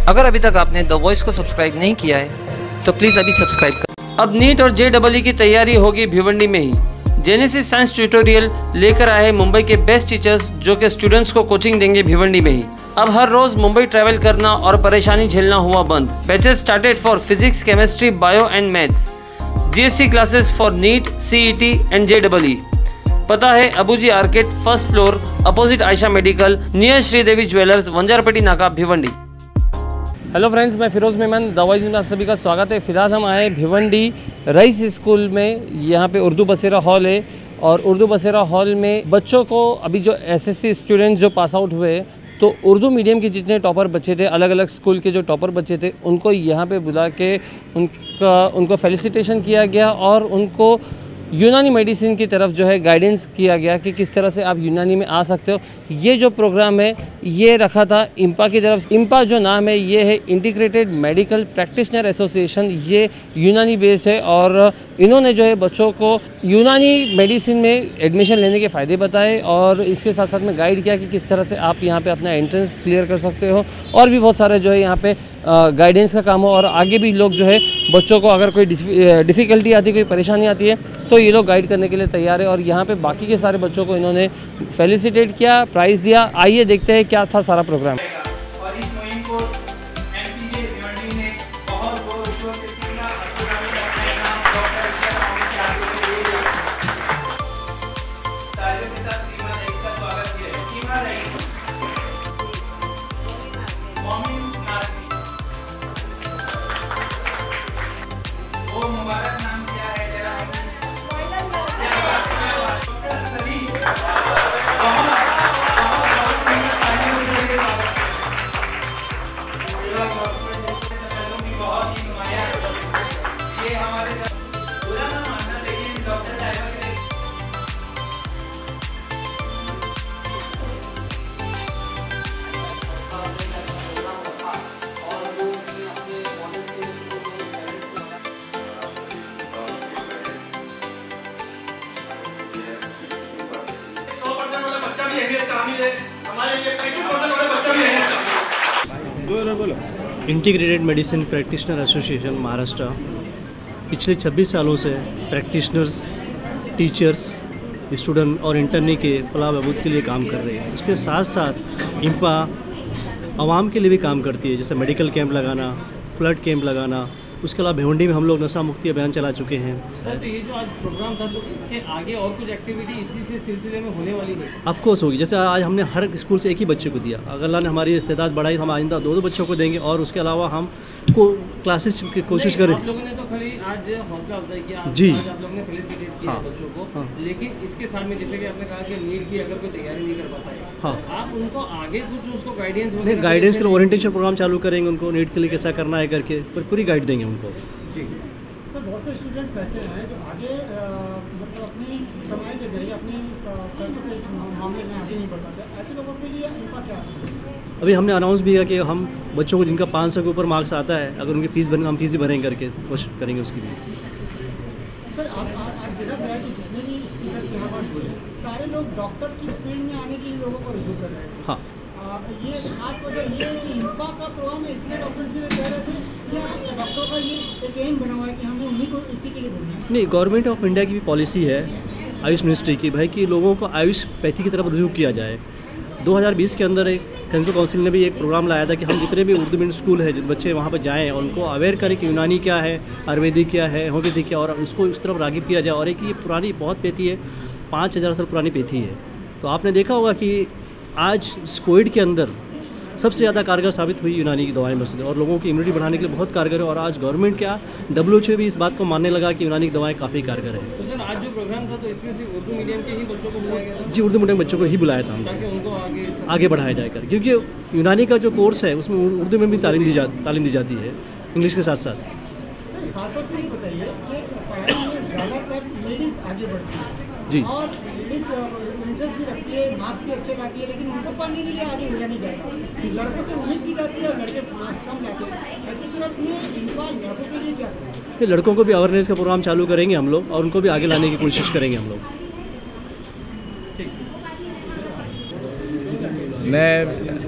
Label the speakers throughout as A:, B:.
A: अगर अभी तक आपने द वॉइस को सब्सक्राइब नहीं किया है तो प्लीज़ अभी सब्सक्राइब करें।
B: अब नीट और JEE की तैयारी होगी भिवंडी में ही। जेनेसिस साइंस ट्यूटोरियल लेकर आए मुंबई के बेस्ट टीचर्स जो कि स्टूडेंट्स को कोचिंग देंगे भिवंडी में ही। अब हर रोज मुंबई ट्रैवल करना और परेशानी झेलना हुआ बंद। Batches started for physics, chemistry, bio and maths. GST classes for NEET, CET and JEE। पता है Abuji arcade, first floor, opposite Ayesha medical, near Sridevi jewellers, Vanjarpeti Naka, Bhiwandi. Hello friends, मैं फिरोज़ मेमन, द वॉइस में आप सभी का स्वागत है। फिलहाल हम आए भिवंडी रईस स्कूल में। यहाँ पे उर्दू बसेरा हॉल है और उर्दू बसेरा हॉल में बच्चों को अभी जो SSC स्टूडेंट्स जो पास आउट हुए तो उर्दू मीडियम के जितने टॉपर बच्चे थे, अलग अलग स्कूल के जो टॉपर बच्चे थे, उनको यहाँ पे बुला के उनको फेलिसिटेशन किया गया और उनको यूनानी मेडिसिन की तरफ जो है गाइडेंस किया गया कि किस तरह से आप यूनानी में आ सकते हो। ये जो प्रोग्राम है ये रखा था IMPA की तरफ। IMPA जो नाम है ये है इंटीग्रेटेड मेडिकल प्रैक्टिशनर एसोसिएशन। ये यूनानी बेस्ड है और इन्होंने जो है बच्चों को यूनानी मेडिसिन में एडमिशन लेने के फ़ायदे बताए और इसके साथ साथ में गाइड किया कि किस तरह से आप यहाँ पे अपना एंट्रेंस क्लियर कर सकते हो और भी बहुत सारे जो है यहाँ पे गाइडेंस का काम हो। और आगे भी लोग जो है बच्चों को अगर कोई डिफ़िकल्टी आती है, कोई परेशानी आती है तो ये लोग गाइड करने के लिए तैयार है। और यहाँ पे बाकी के सारे बच्चों को इन्होंने फेलिसिटेट किया, प्राइज़ दिया। आइए देखते हैं क्या था सारा program.
C: Integrated medicine practitioner association Maharashtra पिछले 26 सालों से प्रैक्टिशनर्स, टीचर्स, स्टूडेंट और इंटर्नी के फलाह बहबूद के लिए काम कर रही है। उसके साथ साथ IMPA आवाम के लिए भी काम करती है, जैसे मेडिकल कैंप लगाना, फ्लड कैंप लगाना। उसके अलावा भिवंडी में हम लोग नशा मुक्ति अभियान चला चुके हैं।
B: तो ये जो आज प्रोग्राम था तो इसके आगे और कुछ एक्टिविटी इसी से सिलसिले में होने वाली है?
C: ऑफ कोर्स होगी। जैसे आज हमने हर स्कूल से एक ही बच्चे को दिया, अगर अल्लाह ने हमारी इस्तेदाद बढ़ाई हम आइंदा 2 बच्चों को देंगे और उसके अलावा हम को क्लासेस की कोशिश करें।
B: आप लोगों ने तो खाली आज हौसला अफजाई किया,
C: जी,
B: आप लोगों ने फेलिसिटेट किया बच्चों को। हाँ। लेकिन इसके साथ में जैसे कि आपने कहा कि नीट की अगर कोई तैयारी नहीं कर पाता है, हाँ, आप उनको आगे कुछ उसको गाइडेंस
C: के ओरिएंटेशन प्रोग्राम चालू करेंगे, उनको नीट के लिए कैसा करना है करके पूरी गाइड देंगे उनको।
B: जी
D: सर, बहुत से स्टूडेंट्स ऐसे हैं जो आगे मतलब अपनी कमाई के जरिए अपनी पैसों के मामले में आगे नहीं बढ़ पाते। ऐसे लोगों के लिए IMPA क्या है?
C: अभी हमने अनाउंस भी किया कि हम बच्चों को जिनका 500 के ऊपर मार्क्स आता है, अगर उनकी फ़ीस हम फीस ही भरेंगे करके कोशिश करेंगे उसकी भी।
D: सर, आज देखा गया है कि जितने भी स्पीकर्स यहाँ पर हुए सारे लोग डॉक्टर की फील्ड में आने के लिए लोगों को रुजू कर रहे हैं।
C: हाँ,
D: ये खास वजह ये है कि IMPA का प्रोग्राम है इसलिए डॉक्टर जी ने कह रहे थे या डॉक्टरों का ये एक एम बना हुआ है कि हमें उन्हीं को इसी के लिए बोलना है?
C: नहीं, गवर्नमेंट ऑफ इंडिया की भी पॉलिसी है आयुष मिनिस्ट्री की भाई कि लोगों को आयुष पैथी की तरफ रुजू किया जाए। 2020 के अंदर एक सेंट्रल काउंसिल ने भी एक प्रोग्राम लाया था कि हम जितने भी उर्दू मीडियम स्कूल है, जिन बच्चे वहाँ पर जाएँ और उनको अवेयर करें कि यूनानी क्या है, आयुर्वेदिक क्या है, होम्योपैथिक क्या, और उसको इस तरफ राग़िब किया जाए। और एक ये पुरानी बहुत पैथी है, 5000 साल पुरानी पैथी है। तो आपने देखा होगा कि आज कोविड के अंदर सबसे ज़्यादा कारगर साबित हुई यूनानी की दवाएं बरसते और लोगों की इम्यूनिटी बढ़ाने के लिए बहुत कारगर है। और आज गवर्नमेंट क्या WHO भी इस बात को मानने लगा कि यूनानी की दवाएं काफ़ी कारगर है।
B: तो सर, आज जो प्रोग्राम था तो इसमें सिर्फ उर्दू मीडियम के ही बच्चों को बुलाया गया था?
C: जी, उर्दू मीडियम बच्चों को ही बुलाया था
B: ताकि उनको
C: आगे बढ़ाया जाएगा, क्योंकि यूनानी का जो कोर्स है उसमें उर्दू में भी तालीम दी जाती है इंग्लिश के साथ साथ।
D: सर, खासतौर से ये बताइए कि पढ़ाई में ज़्यादातर लेडीज़ आगे बढ़ती है
C: जी,
D: और लेडीज़ इंटरेस्ट भी रखती है, मार्क्स भी अच्छे लाती है, लेकिन उनको पढ़ने के लिए आगे भेजा नहीं जाता। लड़कों से उम्मीद की जाती है और लड़के मार्क्स कम लाते हैं। ऐसी सूरत में IMPA लड़कों के लिए क्या करें?
C: फिर लड़कों को भी अवेयरनेस का प्रोग्राम चालू करेंगे हम लोग और उनको भी आगे लाने की कोशिश करेंगे हम लोग।
E: मैं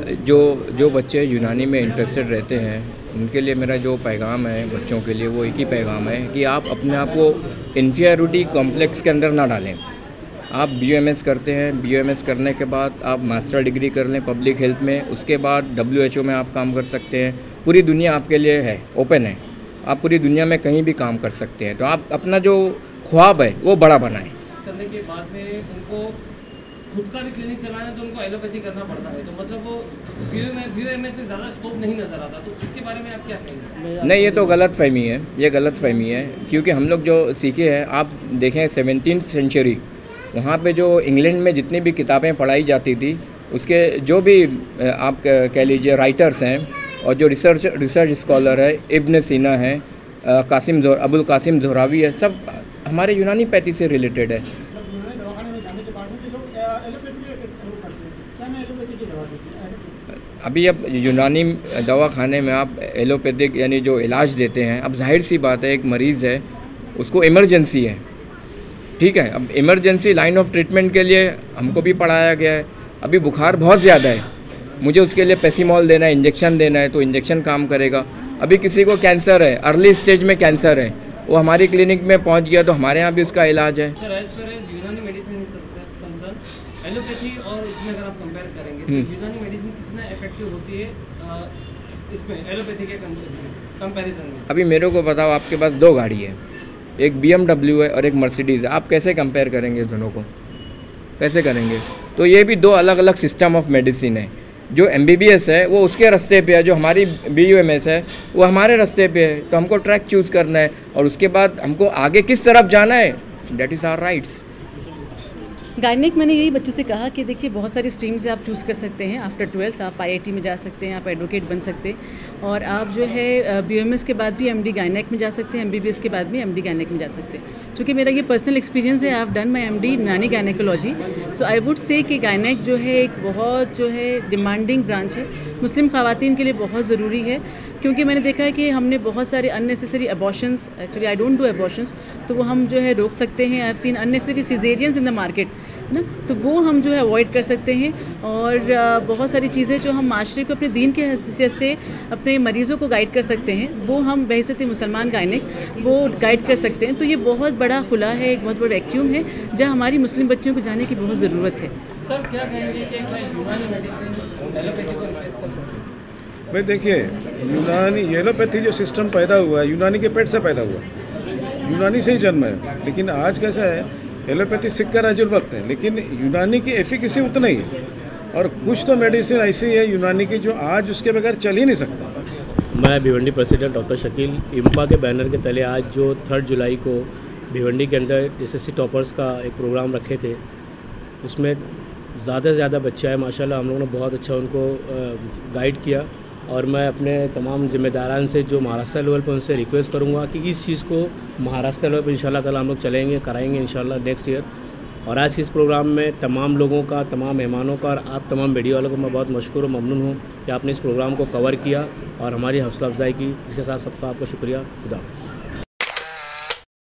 E: जो बच्चे यूनानी में इंटरेस्टेड रहते हैं उनके लिए मेरा जो पैगाम है बच्चों के लिए वो एक ही पैगाम है कि आप अपने आप को इन्फीरियरिटी कॉम्प्लेक्स के अंदर ना डालें। आप BUMS करते हैं, BUMS करने के बाद आप मास्टर डिग्री कर लें पब्लिक हेल्थ में, उसके बाद WHO में आप काम कर सकते हैं। पूरी दुनिया आपके लिए है, ओपन है, आप पूरी दुनिया में कहीं भी काम कर सकते हैं। तो आप अपना जो ख्वाब है वो बड़ा बनाएं।
B: करने के बाद में उनको खुद का भी क्लिनिक चलाना है तो उनको एलोपैथी करना पड़ता है, तो मतलब वो BUMS में ज़्यादा स्कोप नहीं नज़र आता, तो इसके बारे में आप क्या कहेंगे?
E: नहीं, ये तो गलत फहमी है, ये गलत फहमी है, क्योंकि हम लोग जो सीखे हैं, आप देखें 17th सेंचुरी वहाँ पे जो इंग्लैंड में जितनी भी किताबें पढ़ाई जाती थी उसके जो भी आप कह लीजिए राइटर्स हैं और जो रिसर्च स्कॉलर है, इब्न सीना है, अबुल कासिम ज़ोहरावी है, सब हमारे यूनानी पैथी से रिलेटेड है।
D: दवाखाने में जाने के बाद भी लोग एलोपैथी करते हैं, क्या मैं एलोपैथी की दवा देती हूँ?
E: अभी अब यूनानी दवाखाने में आप एलोपैथिक यानी जो इलाज देते हैं, अब जाहिर सी बात है एक मरीज़ है उसको इमरजेंसी है, ठीक है। अब इमरजेंसी लाइन ऑफ ट्रीटमेंट के लिए हमको भी पढ़ाया गया है। अभी बुखार बहुत ज़्यादा है, मुझे उसके लिए पैसीमॉल देना है, इंजेक्शन देना है, तो इंजेक्शन काम करेगा। अभी किसी को कैंसर है, अर्ली स्टेज में कैंसर है, वो हमारी क्लिनिक में पहुंच गया तो हमारे यहाँ भी उसका इलाज है।
B: Sir, as per as Unani medicine concern, allopathy और इसमें अगर आप कंपेयर करेंगे तो यूनानी मेडिसिन कितना इफेक्टिव होती है इसमें एलोपैथी के कंपैरिजन में?
E: अभी मेरे को बताओ, आपके पास 2 गाड़ी है, एक BMW है और एक मर्सिडीज़ है, आप कैसे कंपेयर करेंगे दोनों को? कैसे करेंगे? तो ये भी 2 अलग अलग सिस्टम ऑफ मेडिसिन है। जो MBBS है वो उसके रास्ते पे है, जो हमारी BUMS है वो हमारे रास्ते पे है। तो हमको ट्रैक चूज़ करना है और उसके बाद हमको आगे किस तरफ जाना है, that is our rights.
F: Gynaec मैंने यही बच्चों से कहा कि देखिए बहुत सारी स्ट्रीम्स आप चूज़ कर सकते हैं। आफ्टर 12th आप IIT में जा सकते हैं, आप एडवोकेट बन सकते हैं, और आप जो है BUMS के बाद भी MD गायनेक में जा सकते हैं, MBBS के बाद भी MD गायनेक में जा सकते हैं। चूँकि मेरा ये पर्सनल एक्सपीरियंस है, I have done my MD Unani gynaecology, so I would say कि गायनेक जो है एक बहुत जो है डिमांडिंग ब्रांच है, मुस्लिम ख़वातीन के लिए बहुत ज़रूरी है, क्योंकि मैंने देखा है कि हमने बहुत सारे unnecessary abortions, actually I don't do abortions, तो वो हम जो है रोक सकते हैं। I have seen unnecessary caesareans in the market ना, तो वो हम जो है अवॉइड कर सकते हैं। और बहुत सारी चीज़ें जो हम माशरे को अपने दीन के हैसियत से अपने मरीज़ों को गाइड कर सकते हैं, वो हम बहैसियत मुसलमान गायनेक वो गाइड कर सकते हैं। तो ये बहुत बड़ा खुला है, एक बहुत बड़ा वैक्यूम है जहाँ हमारी मुस्लिम बच्चियों को जाने की बहुत ज़रूरत है।
B: सर, क्या कहेंगे कि क्या यूनानी मेडिसिन एलोपैथी को रिप्लेस कर सकते हैं?
G: भाई देखिए, यूनानी एलोपैथी जो सिस्टम पैदा हुआ है यूनानी के पेट से पैदा हुआ, यूनानी से ही जन्म है। लेकिन आज कैसा है, एलोपैथी सीख कर राजुल वक्त है, लेकिन यूनानी की एफिकेसी उतना ही है। और कुछ तो मेडिसिन ऐसी है यूनानी की जो आज उसके बगैर चल ही नहीं सकता।
C: मैं Bhiwandi president doctor Shakeel, IMPA के बैनर के तले आज जो 3 जुलाई को भिवंडी के अंदर SSC टॉपर्स का एक प्रोग्राम रखे थे, उसमें ज़्यादा से ज़्यादा बच्चे आए माशाल्लाह। हम लोगों ने बहुत अच्छा उनको गाइड किया, और मैं अपने तमाम ज़िम्मेदारान से जो महाराष्ट्र लेवल पर उनसे रिक्वेस्ट करूंगा कि इस चीज़ को महाराष्ट्र लेवल पर इंशाल्लाह ताला हम लोग चलेंगे, कराएंगे इंशाल्लाह नेक्स्ट ईयर। और आज के इस प्रोग्राम में तमाम लोगों का, तमाम मेहमानों का और आप तमाम मीडिया वालों को मैं बहुत मशकूर और ममनून हूँ कि आपने इस प्रोग्राम को कवर किया और हमारी हौसला अफजाई की। इसके साथ सबका आपका शुक्रिया। खुदा हाफ़िज़।